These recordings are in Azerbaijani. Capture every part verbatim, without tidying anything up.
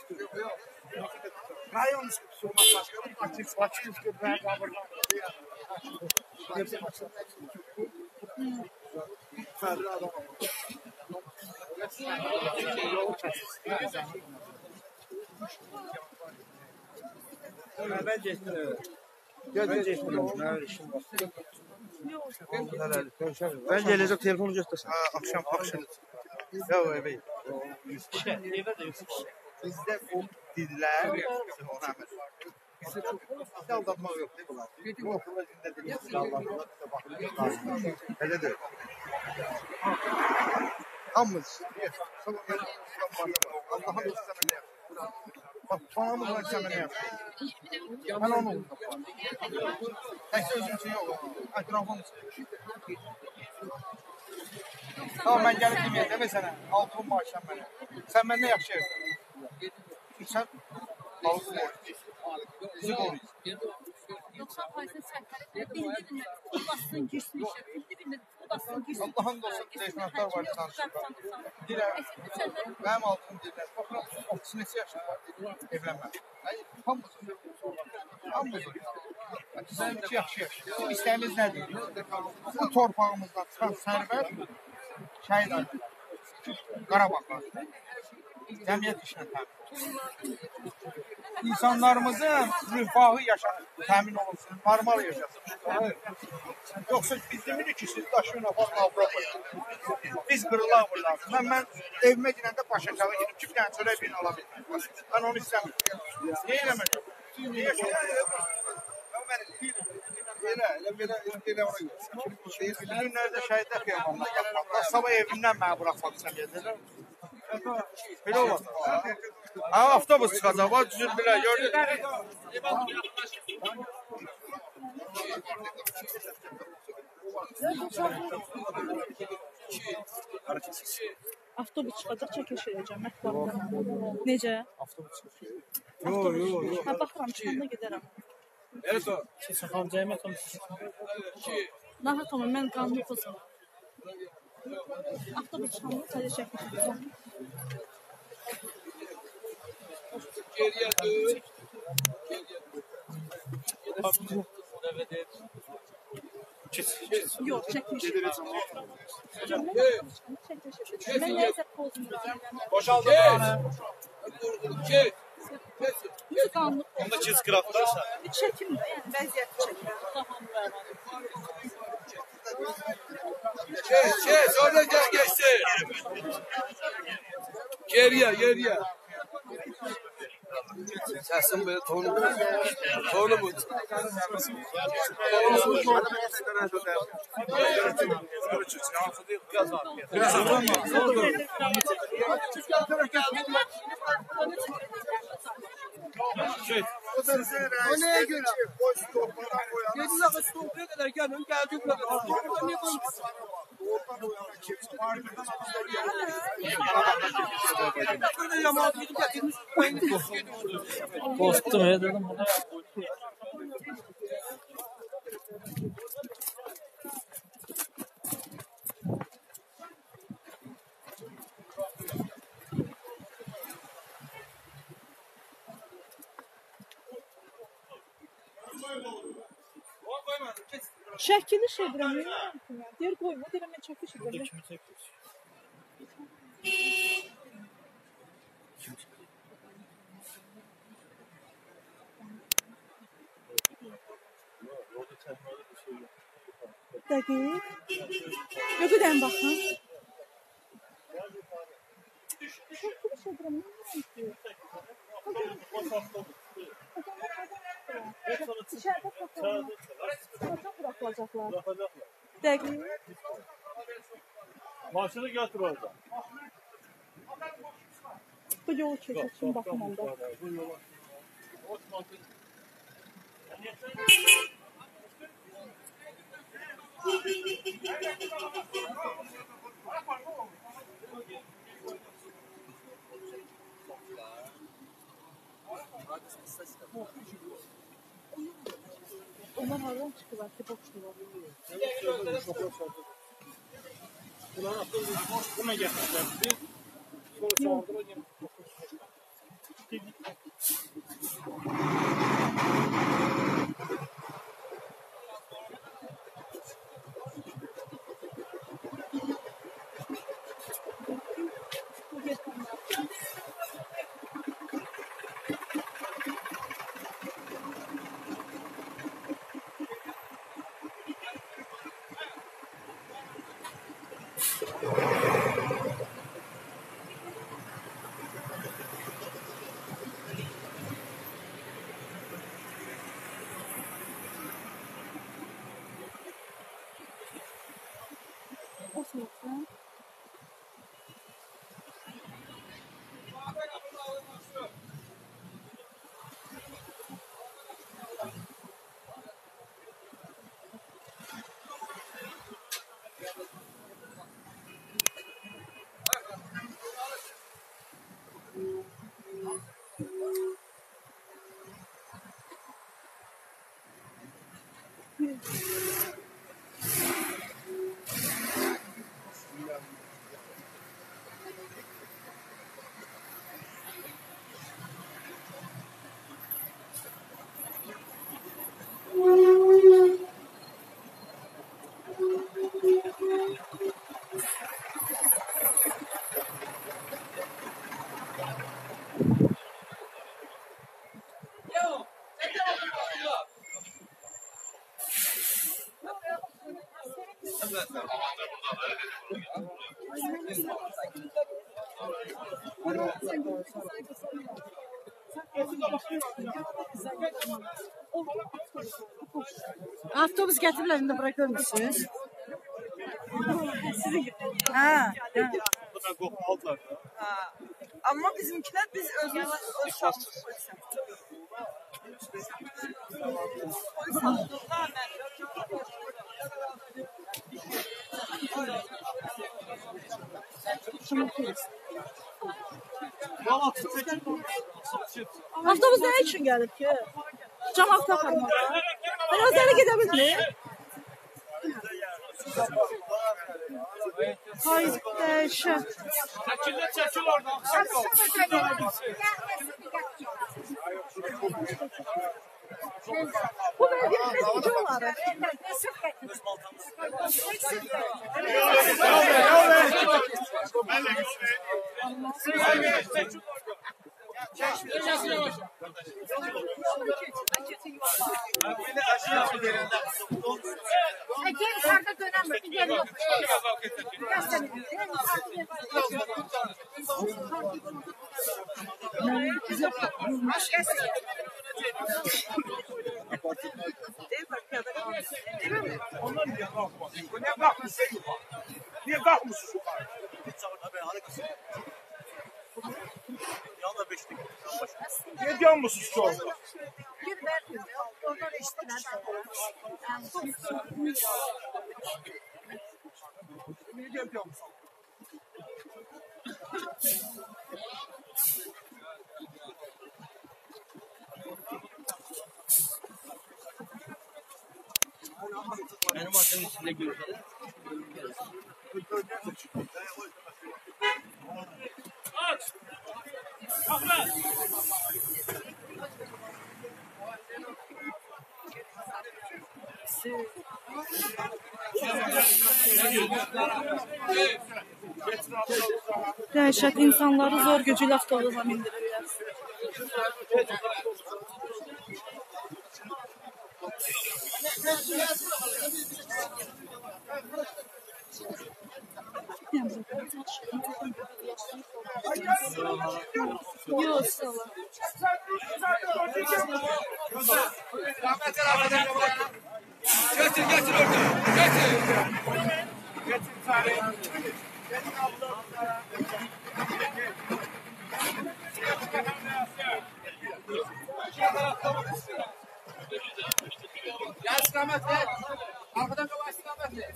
Rayon Sürman Başkanı Bakır Bakır Kırmaya Kabır'dan Ferdi adam. Ben geçtim. Ben geçtim. Ben işim var. Ben gelecek telefonu göstersin. Akşam akşam. Ya eve. Bizde o dediler. Ona hemen. Bizde çok bizde aldatmak yok değil mi? Bu okula günde dediler. Allah'ına bize bakın. Hele de. Hamız. Allah'ın dostu sana ne yapıyor? Bak tanımı bırak sana ne yapıyor? Ben onu unuttum. Tek sözüm için yok. Etrafım. Tamam ben gelip demeyeceğim ve sana. Altın maaşlan bana. Sen benden yakşı yapıyorsun. Sen balık koruyorsun. Bizi koruyorsun. doksan faizin səhvləri bildirinmə, pul bassın, girsin işə, bildirinmə, pul bassın, girsin. Allah'ın dostu teşkilatlar var tanışırlar. Dilə, benim altın dilə. Baxın, otuz neçə yaşım var, evlənməm. Hamısı, hamısı. Sen iki yaxşı yaşayın. Bizim istəyimiz nədir? Bu torpağımızdan çıxan sərvət, şəhid aydın. Qarabağlar. Cəmiyyət işlə təmin. İnsanlarımızın rüfahı yaşanır, təmin olunsun, normal yaşasın. Yoksa biz demirik ki, siz daşıyın aparın Avrupa'ya. Biz qırılaq buradan. Mən, mən evime girəndə baş aşağı girip ki, bir dənə çörək birini alabildim. Ben onu istəmirəm. Niyə eləməyəcəm? Niyə yaşayacaq? Belə, elə belə, elə ona görə. Günlərdə şəhidlər qiyamanda gəlirəm. Sabah evindən mənə bıraxmaq istəməyəcəklər. Belə olmaz. Ha, avtobus çıxacaq, var düzül bilə, gördün. Avtobus çıxacaq, çəkiş edəcəm, mətbuatdan. Necə? Avtobus çıxacaq. Yo, yo, yo. Ha, baxıram, çıxanda gedərəm. Evet o. Saxam cəmiyyət olmuş. Nahat olun, mən qanunu pozum. Avtobus çıxanda sadəcə çəkiş edəcəm. Geriye dön. Yox, çəkiş edəcəm. Mən nəsə pozmuram. Boşaldı buranı. Kes. Biz qanunu pozum. Onda çiz qıraqlarsa. Bir çəkim də, yəni vəziyyəti çəkim. Kes, kes. Orada gel geçsin. Geriye, geriye. Sesin böyle tonu mu? Tonu mu? O neye göre? Boş torpadan koyalım. Yedi dakika stopaya kadar gelin geldik. Böyle yamağı gidip getirmiş. Postum ya dedim burada. Şəkili şey edirəm, deyir qoyma, deyirəm mən çəkiş edirəm. Kimi çəkiş? Dəqiq. Yox, edəm baxın. Şəkili şey edirəm, İçeride fotoğraf bırakılacaklar. Dəqiq. Maşını götür orada. Bu yolu keçirsin baxın onda. Onlar haradan çıkıyorlar ki boşlular. Bunlar aslında buna getirdiler. Sonra sağladılar. Avtobus gətiriblər, indi bura görmürsünüz. Ha. Bu da qoxmalıdırlar. Ha. Amma bizimkiler biz özümüz öz şahsımız polisim. Avtobus nə üçün gəlib ki? Cavab taparmağa. Hələ özləri gedə bilmir. Hayır, dəyişə. Çəkillə çəkil oradan. Bu belediyenin necə oları? Gel yukarıda dönemez. Gel yok. Onlar niye kalkmaz? Niye kalkmışsın yukarı? Niye kalkmışsın yukarı? Niye yanmışsınız ki orada? Bir verdim. Oradan eşitler. Niye gelip yanmışsın? Benim atın içinde görüşelim. Aç! Kahve! Dəhşət, insanları zor gücüyle avtobusa mindirirlər. Yok, sağ ol. Getir getir orada. Getir. Getir tane. Getir abla. Gel istikamet gel. Arkadan kaba istikamet gel.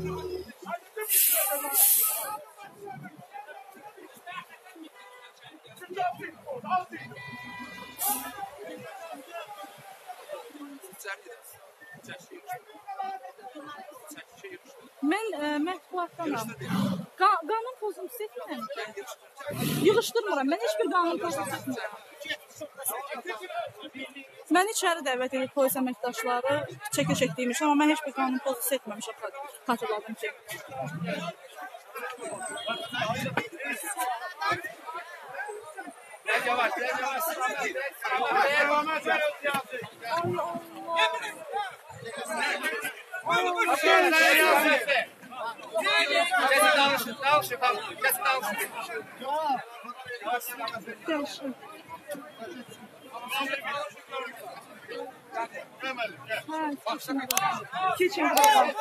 Mən e, mətbuatdanam. Qa qanun pozuntusu etmirəm. Yığışdırmıram. Mən heç bir qanun pozuntusu etmirəm. Məni içəri dəvət edib polis əməkdaşları çəkiliş çəkdiyim üçün, amma mən heç bir qanun pozuntusu etməmişəm, xatırladım ki. Yavaş, yavaş. Kesin dalışın, dalışın, kesin dalışın. Gəlişim. Hə, keçin. Keçin.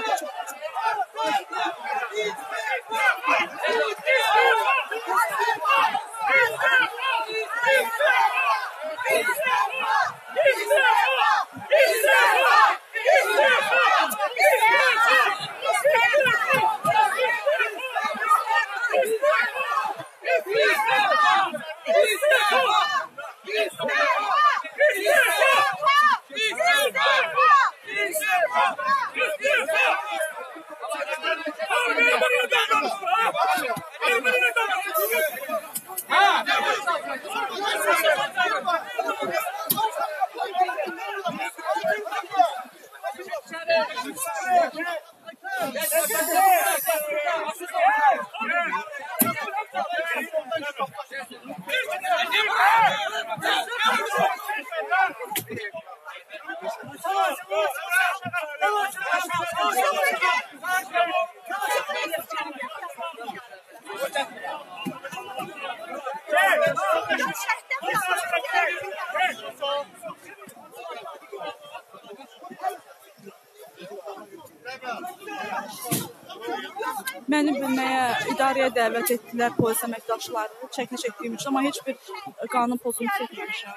Məni bilməyə idarəyə dəvət etdilər polis əməkdaşları, çəkiliş etdiyim üçün, amma heç bir qanun pozuntusu etməmişəm.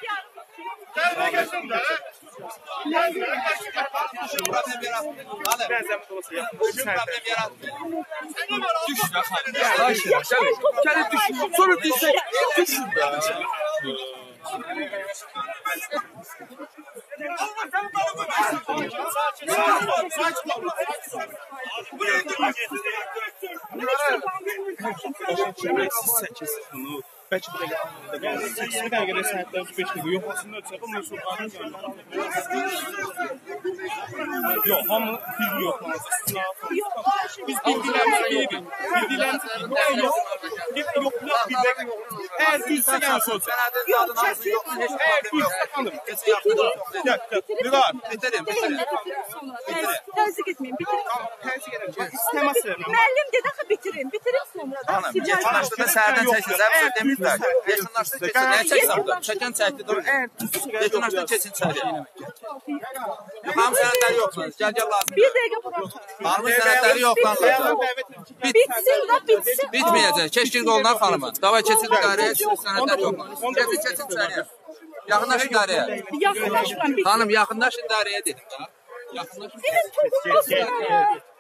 Gəlib düşün, sonra desək, düşün da. Bəlkə bir dəqiqə səkkiz dəqiqədə səhətlər üç beş dəqiqə yoxlasında ötsə, bundan sonra yox, hamı bilgi yoxlanacaq. Biz bilgilərimizi qeybin. Bilgilərimizi yox, yox, yox, bir dəqiqə. Əgər düzsə gəlsə olsa. Yox, əgər düzsə xanım. Gəl, gəl, Vüqar, Bitirin, bitirin. Təzyiq etməyin, bitirin. təzyiq edəcək. İstəməz verməm. Müəllim dedi axı bitirin, bitirin sonra da. Hanım, yekunlaşdırma səhərdən çəksin, zəb demizlər. Yekunlaşdırma keçsin, nəyə çəksin burada? Çəkən çəkdi, dur. Yekunlaşdırma keçsin içəriyə. Hamı sənədləri yoxlanır, gəl gəl lazım. Bir dəqiqə buraxın. Hamı sənədləri yoxlanır. Bitsin da, bitsin. Bitməyəcək, keşkin qolundan xanımı. Davay keçsin idarəyə, sənədləri yoxlanır. Keçsin, keçsin içəriyə. Yaxınlaş idarəyə. Yaxınlaşmıram. Xanım, yaxınlaş idarəyə dedim da. Yaxınlaş. Sizin toxunmasın.